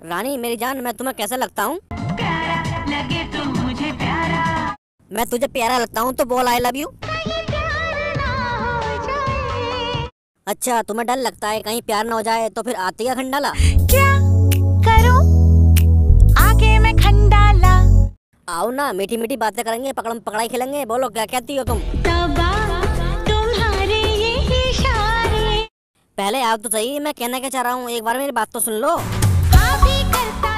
रानी मेरी जान, मैं तुम्हें कैसा लगता हूँ? प्यारा लगे तुम मुझे प्यारा। मैं तुझे प्यारा लगता हूँ तो बोल आई लव यू। अच्छा तुम्हें डर लगता है कहीं प्यार ना हो जाए तो फिर आती है खंडाला। क्या करूं आगे मैं खंडाला। आओ ना मीठी मीठी बातें करेंगे, पकड़म पकड़ाई खेलेंगे। बोलो क्या कहती हो तुम? तुम्हारे ये इशारे। पहले आओ तो सही, मैं कहना क्या चाह रहा हूँ, एक बार मेरी बात तो सुन लो। हाँ भी करता